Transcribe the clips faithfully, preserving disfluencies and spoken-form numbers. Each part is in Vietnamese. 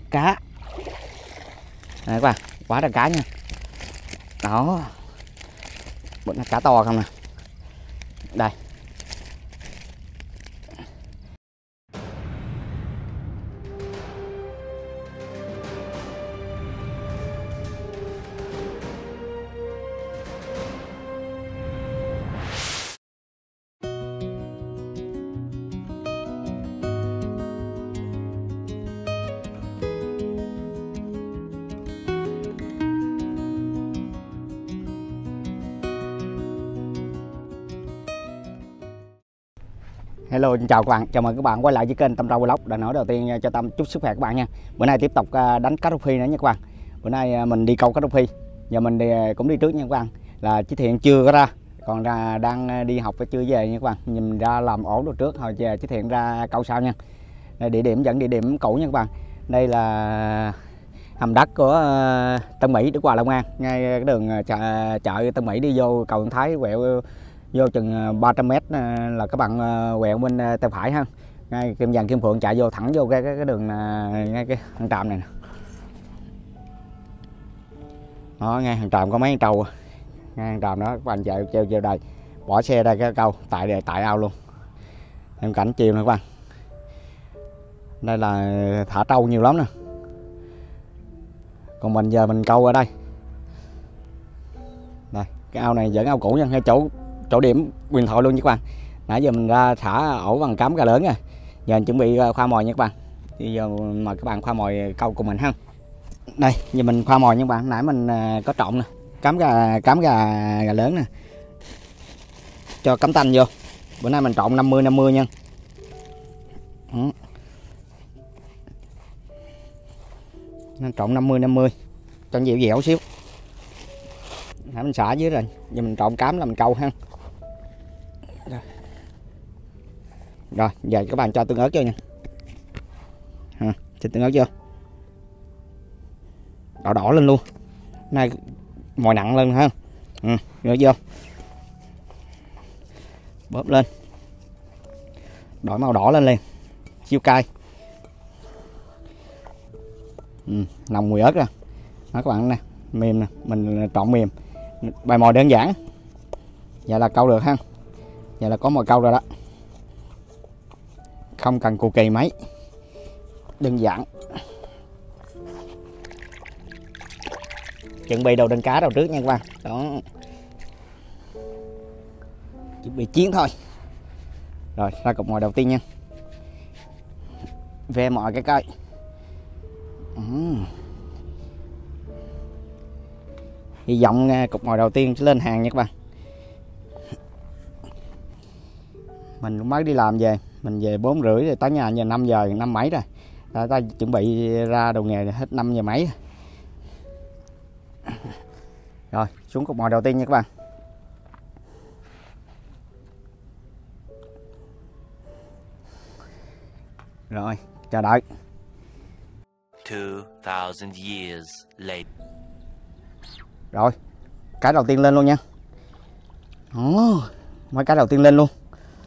cá. Đây các bạn, quá trời cá nha. Đó, bữa nay cá to không nè. Đây. Hello, xin chào các bạn, chào mừng các bạn quay lại với kênh Tâm Rau Vlog. Đã nói đầu tiên cho Tâm chúc sức khỏe các bạn nha. Bữa nay tiếp tục đánh cá rô phi nữa nha các bạn. Bữa nay mình đi câu cá rô phi, giờ mình đi, cũng đi trước nha các bạn. Là Chí Thiện chưa có ra, còn ra đang đi học với chưa về nha các bạn. Nhìn ra làm ổn được trước, rồi về Chí Thiện ra câu sau nha. Đây, địa điểm dẫn địa điểm cũ nha các bạn. Đây là hầm đất của Tân Mỹ, Đức Hòa, Long An, ngay cái đường chợ, chợ Tân Mỹ đi vô cầu Thuận Thái quẹo vô chừng ba trăm mét là các bạn quẹo bên tay phải ha, ngay Kim Vàng Kim Phượng chạy vô thẳng vô cái cái, cái đường ngay cái hàng tràm này nè. Đó, ngay hàng tràm có mấy con trâu, ngay hàng tràm đó các bạn chạy treo treo đây, bỏ xe đây cái câu tại đây tại ao luôn. Em cảnh chiều nè các bạn, đây là thả trâu nhiều lắm nè, còn mình giờ mình câu ở đây. Đây cái ao này vẫn ao cũ nha, ngay chỗ chỗ điểm huyền thoại luôn nha các bạn. Nãy giờ mình ra thả ổ bằng cám cá lớn rồi, giờ mình chuẩn bị khoa mồi nha các bạn. Bây giờ mời các bạn khoa mồi câu cùng mình ha. Đây giờ mình khoa mồi nha các bạn. Nãy mình có trộn nè, cám gà cám gà gà lớn nè, cho cắm tanh vô. Bữa nay mình trộn năm mươi năm mươi nha. Đó. Nên trộn năm mươi năm mươi cho dẻo dẻo xíu. Nãy mình xả dưới rồi, giờ mình trộn cám là mình câu ha. Rồi giờ các bạn cho tương ớt vô nha. Ha, cho tương ớt vô, đỏ đỏ lên luôn, nay mồi nặng lên ha. Ừ, nữa vô, bóp lên, đổi màu đỏ lên liền, siêu cay. Ừ, nồng mùi ớt ra. Đó các bạn nè, mềm nè, mình trộn mềm, bài mồi đơn giản. Vậy là câu được ha, vậy là có mồi câu rồi đó, không cần cù kỳ mấy, đơn giản. Chuẩn bị đồ đựng cá đầu trước nha các bạn. Đó, chuẩn bị chiến thôi. Rồi ra cục mồi đầu tiên nha, ve mọi cái coi. Ừ. Hy vọng cục mồi đầu tiên sẽ lên hàng nha các bạn. Mình mới đi làm về, mình về bốn rưỡi rồi tới nhà giờ năm giờ năm mấy rồi. Ta, ta chuẩn bị ra đầu nghề hết năm giờ mấy. Rồi xuống cục mồi đầu tiên nha các bạn. Rồi chờ đợi. two thousand years later. Rồi cái đầu tiên lên luôn nha. Ồ, mấy cái đầu tiên lên luôn.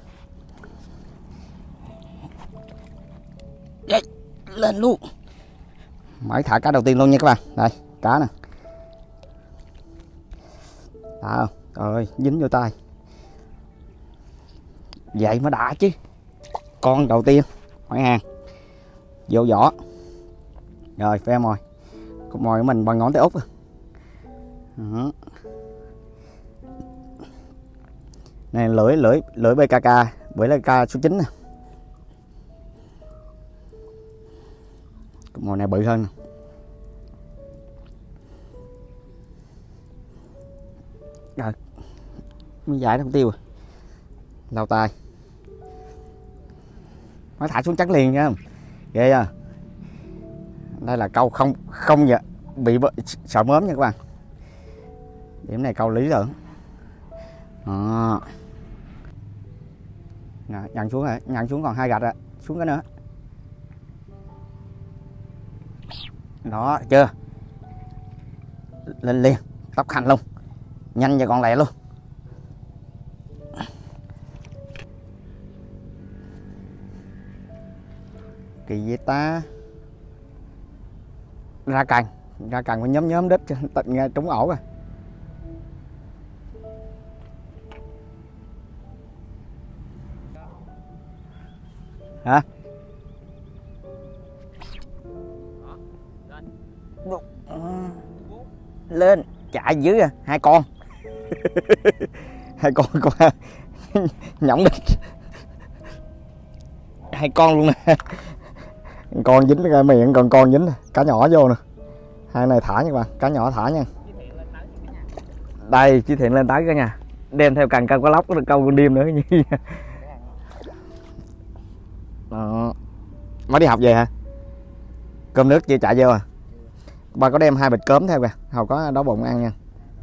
Đây, lên luôn. Mới thả cá đầu tiên luôn nha các bạn. Đây cá nè. À, trời dính vô tay. Vậy mới đã chứ. Con đầu tiên hỏi hàng vô vỏ. Rồi ve mồi, cục mồi của mình bằng ngón tay út. Đó. Này lưỡi lưỡi lưỡi bê ca ca, bưởi là ca số chín nè. Cục mồi này bự hơn nè. Rồi mới giải không tiêu rồi. Lau tay, nó thả xuống trắng liền nha, ghê à. Đây là câu không không giờ bị sợ mớm nha các bạn. Điểm này câu lý rồi. Đó. Nè, nhận xuống rồi, nhận xuống còn hai gạch rồi, xuống cái nữa. Đó chưa, lên liền tốc hành luôn, nhanh và gọn lẹ luôn. Kỳ vậy ta. Ra càng, ra càng phải nhóm nhóm đít tận nghe trúng ổ rồi. Hả? Lên chạy dữ à, hai con. Hai con qua nhõng đít. Hai con luôn nè. Con dính cái miệng, còn con dính cá nhỏ vô nè. Hai này thả nha các bạn, cá nhỏ thả nha. Đây, Chí Thiện lên tới cả nhà. Đem theo cần câu cá lóc, câu con điêm nữa như. Đó. Mới đi học về hả? Cơm nước chưa chạy vô à? Ba có đem hai bịch cơm theo kìa, Hầu có đói bụng ăn nha.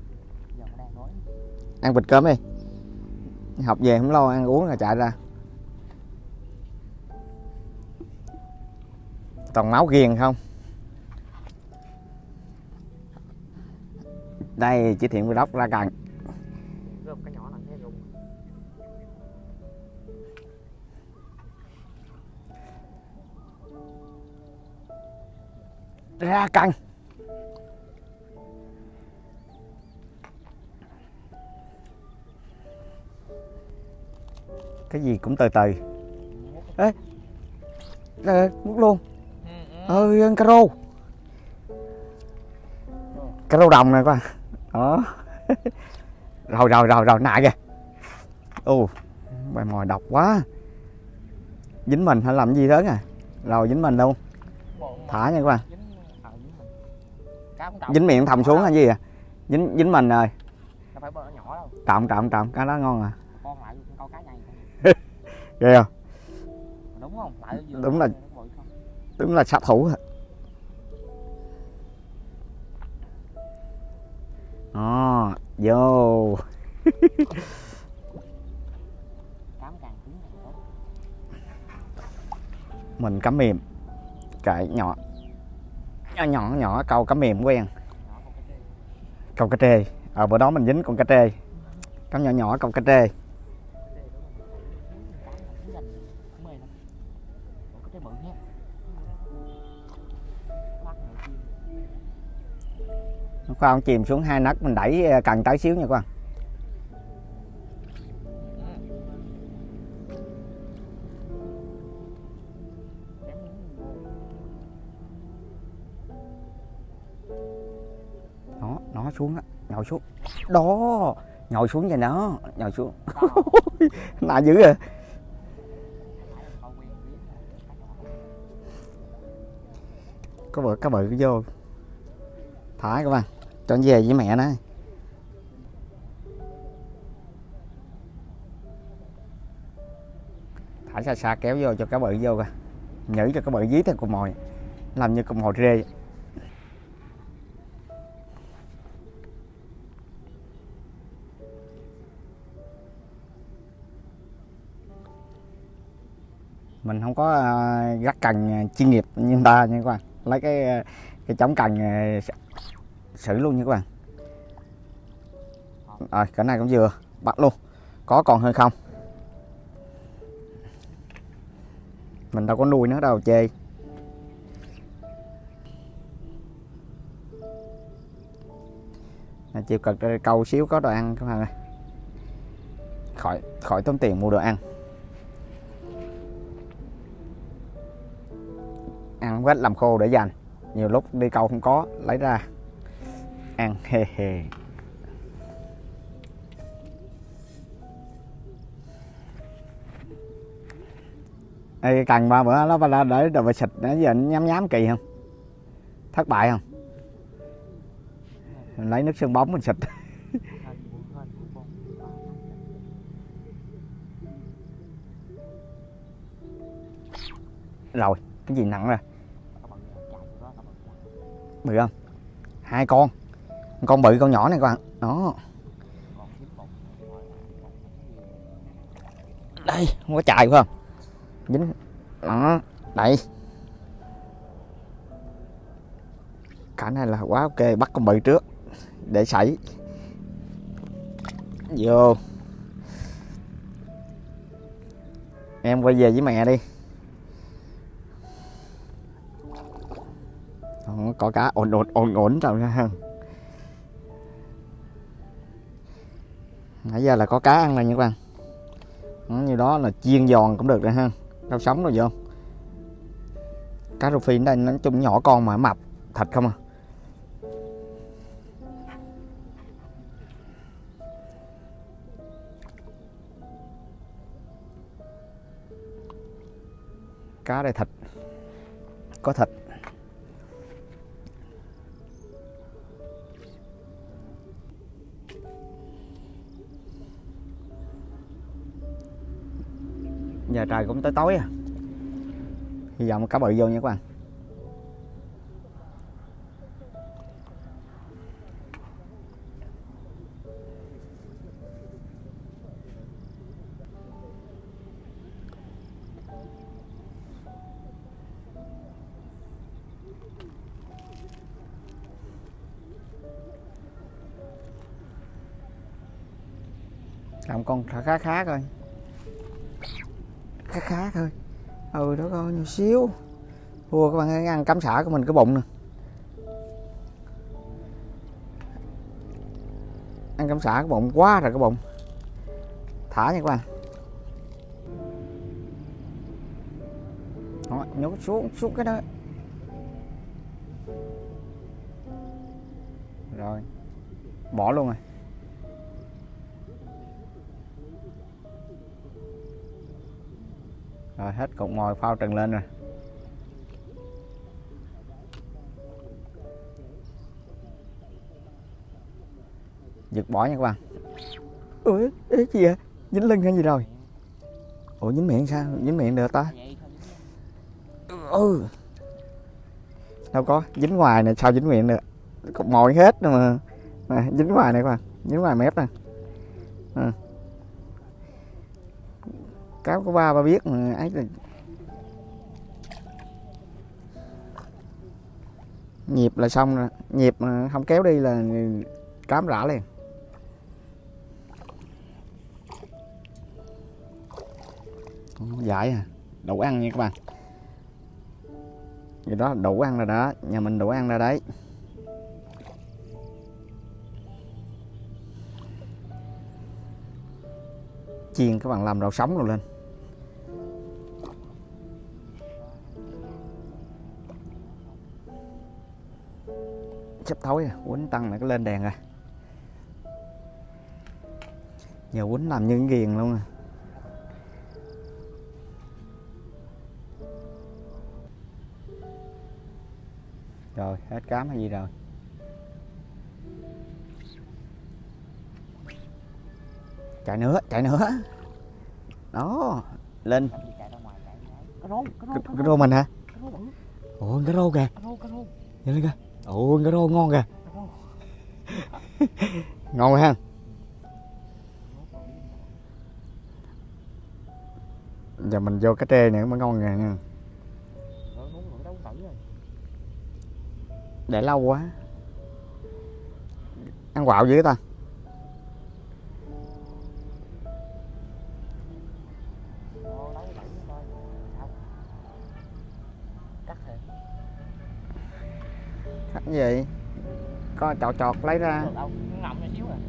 Ăn bịch cơm đi. Học về không lo ăn uống là chạy ra. Toàn máu ghiền không? Đây, Chí Thiện Vlog ra cần. Ra cần. Cái gì cũng từ từ. Ê, múc luôn. Ơi, ăn caro. Caro đồng nè các bạn. Đó. Rồi rồi rồi rồi nại kìa. Ồ, bài mồi độc quá. Dính mình hay làm gì thế à? Rồi dính mình luôn. Thả nha các bạn. Dính miệng thầm xuống hay gì à? Dính dính mình rồi. Trọng trọng trọng, cá đó ngon à. Ghê không? Đúng không? Đúng là đúng là sát thủ. Đó, vô. Mình cắm mềm. Cái nhỏ nhỏ nhỏ nhỏ câu cắm mềm quen. Câu cá trê. Ở bữa đó mình dính con cá trê. Cắm nhỏ nhỏ câu cá trê. Nó khoan chìm xuống hai nấc, mình đẩy cần tới xíu nha các bạn. Đó, nó xuống á, nhồi xuống. Đó, nhồi xuống vậy đó, nhồi xuống. Nạ dữ à. Có bự, cá bự vô. Thả các bạn, cho nó về với mẹ nó. Thả xa xa kéo vô cho cá bự vô kìa. Nhử cho cá bự dí theo cục mồi. Làm như cục mồi rê. Mình không có uh, gắt cần chuyên nghiệp như người ta nha các bạn. Lấy cái cái chống cần uh, xử luôn nha các bạn. Rồi, cái này cũng vừa bắt luôn. Có còn hơn không? Mình đâu có nuôi nó đâu chê. Chịu cực câu xíu có đồ ăn các bạn ơi. Khỏi khỏi tốn tiền mua đồ ăn. Ăn quét làm khô để dành. Nhiều lúc đi câu không có, lấy ra ăn. Hề hề. Ê, cần ba bữa nó ra để đồ xịt nó giờ nó nhám nhám kỳ không? Thất bại không? Mình lấy nước sơn bóng mình xịt. Rồi, cái gì nặng rồi? Bự không? Hai con. Con bự con nhỏ này các bạn. Đó. Đây, không có chài phải không? Dính. Đó, đây. Cả này là quá ok, bắt con bự trước để sảy. Vô. Em quay về với mẹ đi. Đó, có cá ổn ổn ổn ổn rồi ha. Nãy giờ là có cá ăn rồi nha các bạn. Đó, như đó là chiên giòn cũng được rồi ha. Rau sống rồi vô. Cá rô phi ở đây nói chung nhỏ con mà mập, thịt không à. Cá đây thịt, có thịt. Giờ trời cũng tối tối à. Hy vọng cá bự vô nha các bạn. Làm con khá khá coi. Khá khá thôi. Ừ đó coi nhỏ xíu. Ủa các bạn ăn cắm xả của mình cái bụng nè. Ăn cắm xả cái bụng quá rồi cái bụng. Thả nha các bạn. Đó, nhốt xuống xuống cái đó. Rồi. Bỏ luôn rồi. Rồi hết cục mồi phao trừng lên rồi. Giật bỏ nha các bạn. Ủa, cái gì vậy? Dính lưng hay gì rồi? Ủa dính miệng sao? Dính miệng được ta? Ừ. Đâu có, dính ngoài này sao dính miệng được? Cục mồi hết rồi mà. Nè, dính ngoài này các bạn, dính ngoài mép nè. À. Cáo có ba ba biết mà ấy là nhịp là xong rồi, nhịp mà không kéo đi là cám rã liền. Dại à, đủ ăn nha các bạn. Vậy đó đủ ăn rồi đó, nhà mình đủ ăn rồi đấy. Chiên các bạn làm rau sống rồi lên. Sắp tối à, quýnh tăng lại cái lên đèn rồi. Giờ quýnh làm như cái ghiền luôn à. Rồi hết cám hay gì rồi. Chạy nữa, chạy nữa. Đó, lên. Cá rô, cá rô, cá rô mình hả? Ủa cá rô kìa. Nhìn lên kìa. Ủa cá rô ngon kìa. Ngon rồi ha. Giờ mình vô cái trê này mới ngon kìa nha. Để lâu quá. Ăn quạo dữ ta. Cắt cái gì? Có chọt chọt lấy ra. Ngậm ra xíu à.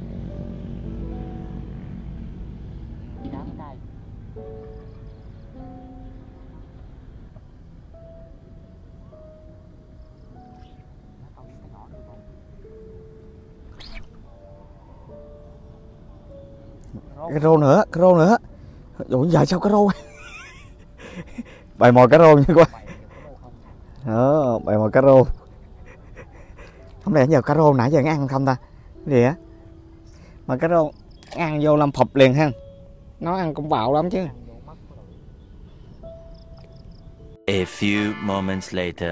Cái rô nữa, cái rô nữa. Ủa giờ sao cái rô? Bài mồi cá rô nha quá. Đó, bài mồi cá rô. Không lẽ giờ cá rô nãy giờ ăn không ta? Cái gì á? Mà cá rô ăn vô làm phụp liền ha. Nó ăn cũng bạo lắm chứ. A few moments later.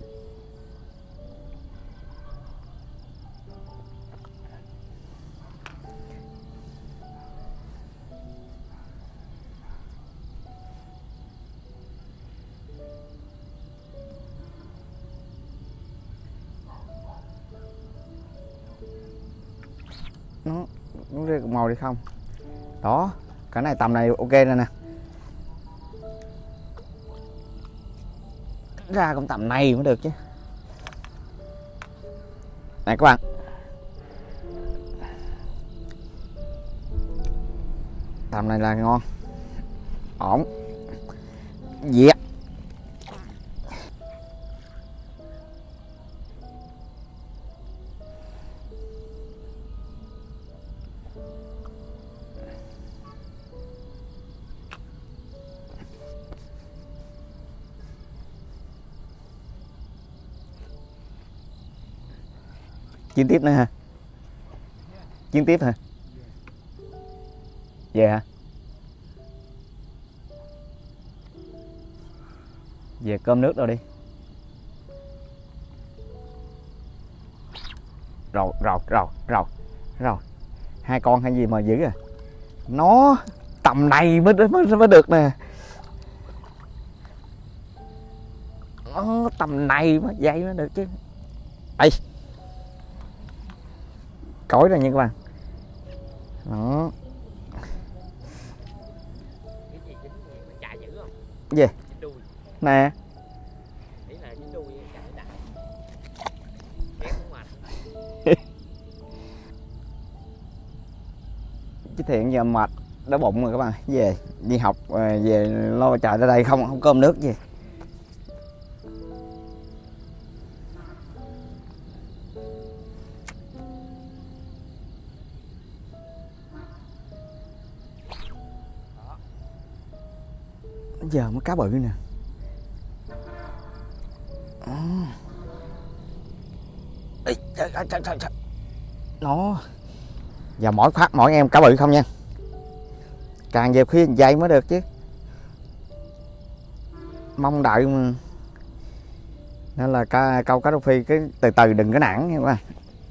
Nó nó ra màu đi không? Đó, cái này tầm này ok rồi nè. Ra cũng tầm này mới được chứ. Này các bạn, tầm này là ngon, ổn, dẹt. Chiến tiếp nữa hả? Chiến tiếp hả? Về hả? Về cơm nước đâu đi. Rồi, rồi, rồi, rồi, rồi. Hai con hay gì mà dữ à? Nó tầm này mới mới, mới được nè. Nó tầm này mới dây mới được chứ. Ê, cối rồi nha các bạn. Đó. Gì? Nè. Chứ thiện giờ mệt đói bụng rồi các bạn. Về đi học về lo chạy ra đây không không cơm nước gì. Giờ mới cá bự nè. À. Ê, trời, trời, trời, trời. Nó giờ mỗi phát mỗi em cá bự không nha, càng về khuya dây mới được chứ, mong đợi mà. Nên là cá, câu cá rô phi cái từ từ đừng có nản nha các bạn.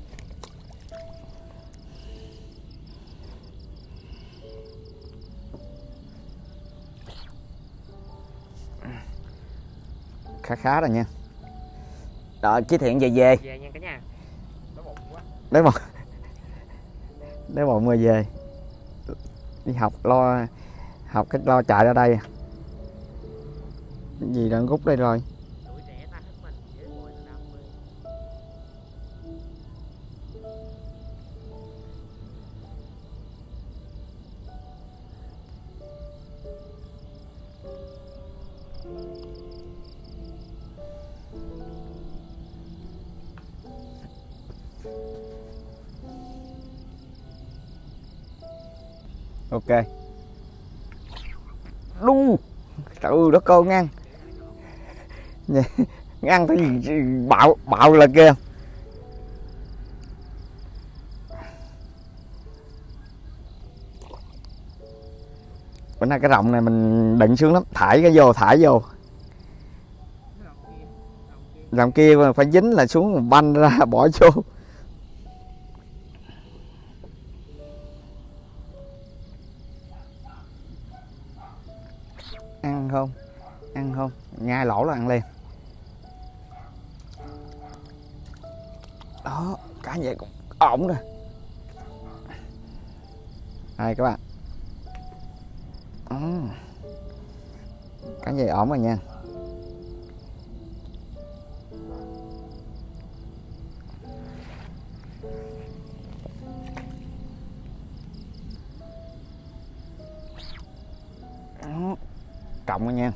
Khá khá rồi nha. Đó, Chí Thiện về về. Về nha cả nhà. Đói bụng quá. Đói bụng. Đói bụng rồi về. Đi học lo học cách lo chạy ra đây. Cái gì đang rút đây rồi. Tuổi trẻ ta hết mình với mọi đam mê. Ok. Đu. Trời ơi đất cô ngang. Ngang cái gì bạo bạo là kia. Bữa nay cái rộng này mình định sướng lắm, thải cái vô thải vô. Rộng kia mà phải dính là xuống một banh ra bỏ vô. Ăn không? Ăn không? Nhai lỗ là ăn liền. Đó, cá vậy cũng ổn rồi. Đây các bạn. Ừ. Cá vậy ổn rồi nha. Đó. Trọng rồi nha.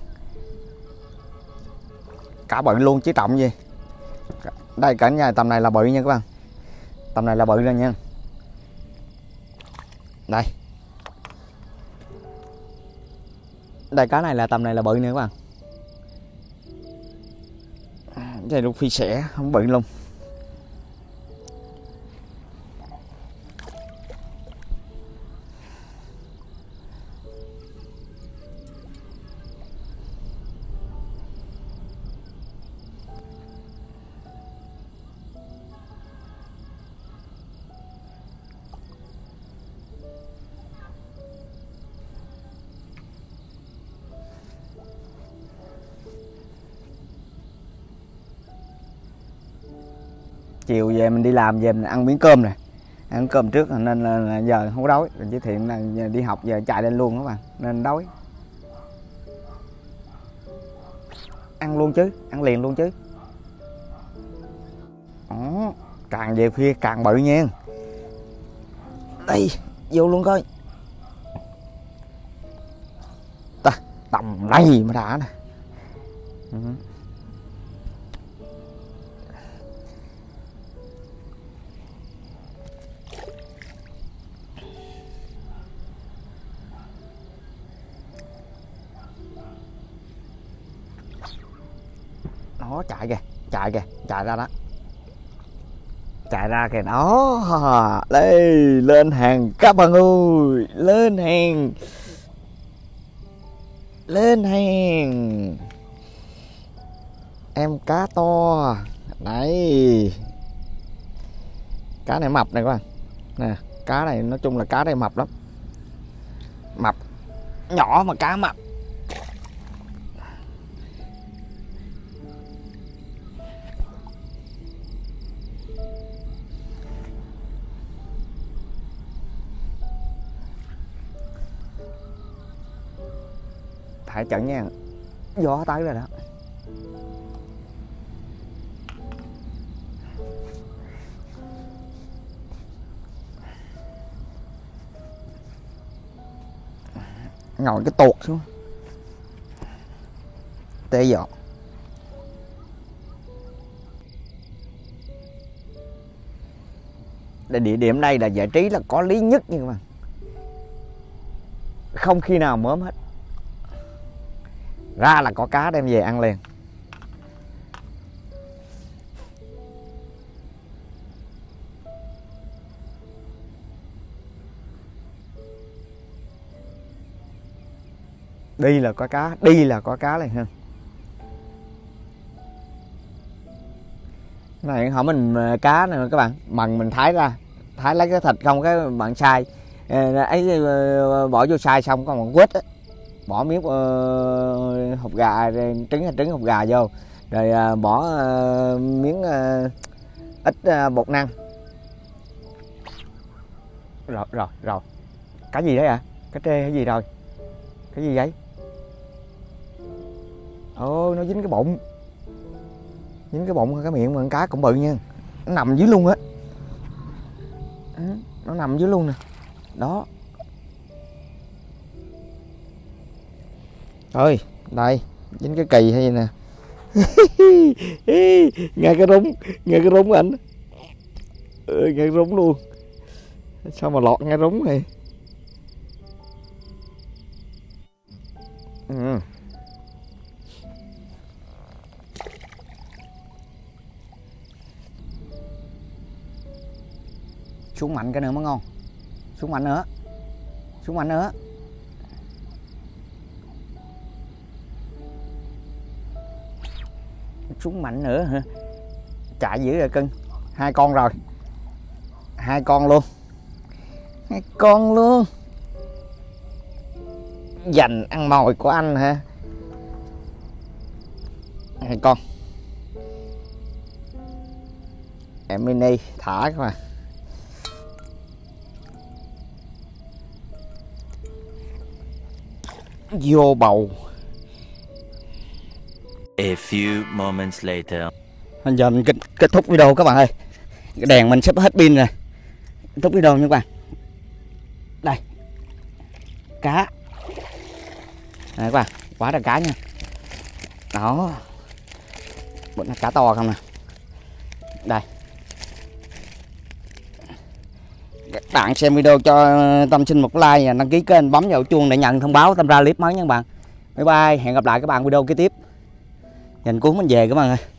Cả bự luôn chứ trọng gì. Đây cả nhà tầm này là bự nha các bạn. Tầm này là bự rồi nha. Đây. Đây cá này là tầm này là bự nè các bạn. Cái này luôn phi sẻ không bự luôn. Chiều về mình đi làm về mình ăn miếng cơm nè, ăn cơm trước nên là, là giờ không có đói. Còn Chí Thiện là đi học giờ chạy lên luôn các bạn nên đói. Ăn luôn chứ, ăn liền luôn chứ. Đó, cá Càng về khuya càng bự nha. Đây, vô luôn coi. Ta, tầm này mà đã nè. Ừ. Nó chạy kìa, chạy kìa, chạy ra đó. Chạy ra kìa đó. Đây, lên hàng các bạn ơi, lên hàng. Lên hàng. Em cá to. Đấy. Cá này mập này các bạn. Nè, cá này nói chung là cá này mập lắm. Mập. Nhỏ mà cá mập. Thả trận nha. Gió tới rồi đó. Ngồi cái tuột xuống. Tê dọn. Địa điểm đây là giải trí là có lý nhất nhưng mà không khi nào mớm hết. Ra là có cá đem về ăn liền. Đi là có cá, đi là có cá liền ha. Này hỏi mình cá này các bạn, bằng mình thái ra, thái lấy cái thịt không cái bạn xay ấy, bỏ vô xay xong có bạn quết á, bỏ miếng uh, hột gà, trứng trứng hột gà vô, rồi uh, bỏ uh, miếng uh, ít uh, bột năng. Rồi rồi rồi. Cái gì đấy ạ? À? Cái trê hay gì rồi? Cái gì vậy? Ồ, nó dính cái bụng. Dính cái bụng cái miệng mà con cá cũng bự nha. Nó nằm dưới luôn á. Nó nằm dưới luôn nè. Đó. Thôi, đây, dính cái kỳ hay gì nè. Nghe cái rúng, nghe cái rúng anh. Ừ, nghe rúng luôn. Sao mà lọt nghe rúng này. Ừ. Xuống mạnh cái nữa mới ngon. Xuống mạnh nữa. Xuống mạnh nữa. Xuống mạnh nữa hả? Chạy dữ rồi cưng. Hai con rồi. Hai con luôn. Hai con luôn. Dành ăn mồi của anh hả? Hai con. Em mini thả các bạn. Vô bầu. A few moments later. Bây giờ mình kết, kết thúc video các bạn ơi. Cái đèn mình sắp hết pin rồi. Kết thúc video nha các bạn. Đây. Cá. Đây các bạn, quá trời cá nha. Đó. Bữa nay cá to không nè. Đây. Các bạn xem video cho Tâm xin một like và đăng ký kênh, bấm vào chuông để nhận thông báo Tâm ra clip mới nha các bạn. Bye bye, hẹn gặp lại các bạn video kế tiếp. Dành cuốn mình về các bạn ơi.